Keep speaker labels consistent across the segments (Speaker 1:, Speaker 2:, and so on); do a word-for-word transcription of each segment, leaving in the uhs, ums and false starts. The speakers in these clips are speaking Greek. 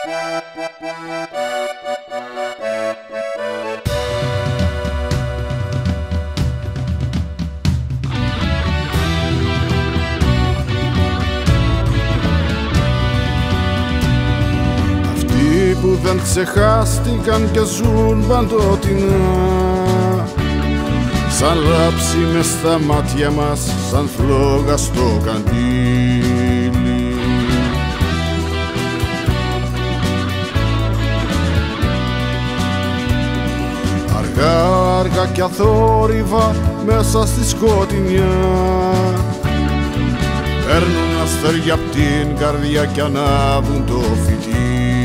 Speaker 1: Που δεν ξεχάστηκαν και ζουν παντοτινά, σαν λάψη μες στα μάτια μας, σαν φλόγα στο καντήλι. Αργά αργά κι αθόρυβα μέσα στη σκοτεινιά, παίρνουν αστέρια απ' την καρδιά κι ανάβουν το φυτίλι.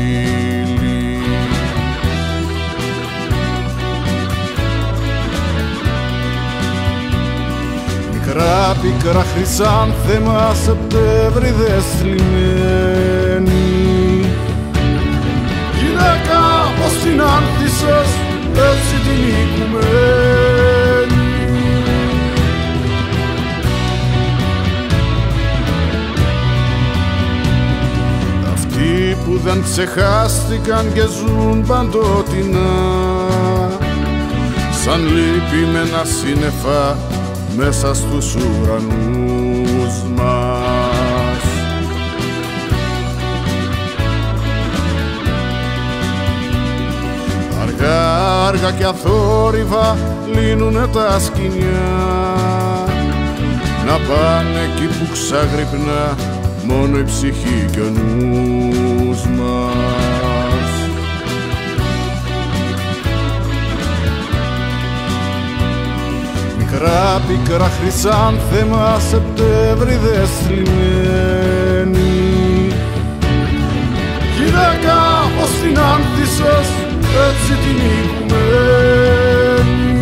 Speaker 1: Μικρά πικρά χρυσάνθεμα Σεπτέμβριδες θλιμμένοι, γυναίκα πως την άνθησες έτσι την οικουμένη. Αυτοί που δεν ξεχάστηκαν και ζουν παντοτινά, σαν λυπημένα σύννεφα μέσα στους ουρανούς μας. Αργά αργά και αθόρυβα λύνουνε τα σκοινιά, να πάνε εκεί που ξαγρυπνά μόνο η ψυχή και ο νους μας. Μικρά πικρά χρυσάνθεμα Σεπτέμβριδες θλιμμένοι, γυναίκα πως την άνθησες έτσι την οικουμένη.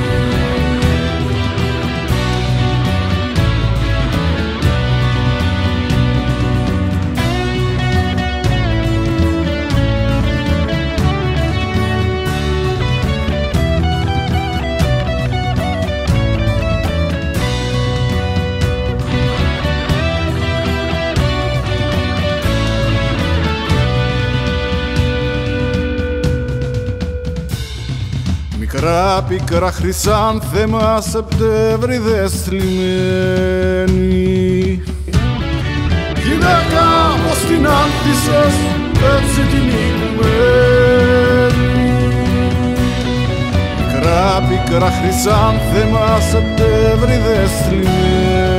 Speaker 1: Μικρά πικρά χρυσάνθεμα Σεπτέμβριδες θλιμμένοι, γυναίκα πως την άνθησες έτσι την οικουμένη. Μικρά πικρά χρυσάνθεμα Σεπτέμβριδες θλιμμένοι,